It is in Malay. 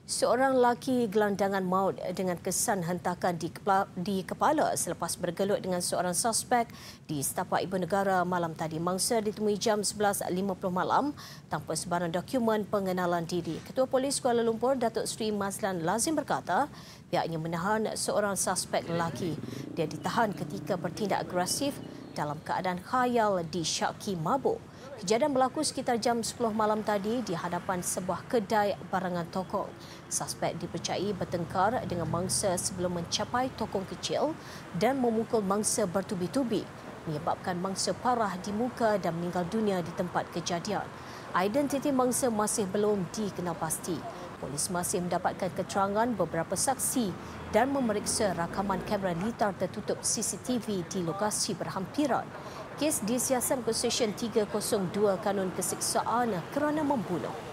Seorang lelaki gelandangan maut dengan kesan hentakan di kepala selepas bergelut dengan seorang suspek di setapak Ibu Negara malam tadi. Mangsa ditemui jam 11.50 malam tanpa sebarang dokumen pengenalan diri. Ketua Polis Kuala Lumpur, Datuk Seri Mazlan Lazim berkata pihaknya menahan seorang suspek lelaki. Dia ditahan ketika bertindak agresif dalam keadaan khayal disyaki mabuk. Kejadian berlaku sekitar jam 10 malam tadi di hadapan sebuah kedai barangan tokong. Suspek dipercayai bertengkar dengan mangsa sebelum mencapai tokong kecil dan memukul mangsa bertubi-tubi, menyebabkan mangsa parah di muka dan meninggal dunia di tempat kejadian. Identiti mangsa masih belum dikenal pasti. Polis masih mendapatkan keterangan beberapa saksi dan memeriksa rakaman kamera litar tertutup CCTV di lokasi berhampiran. Kes disiasat ke Seksyen 302 Kanun Keseksaan kerana membunuh.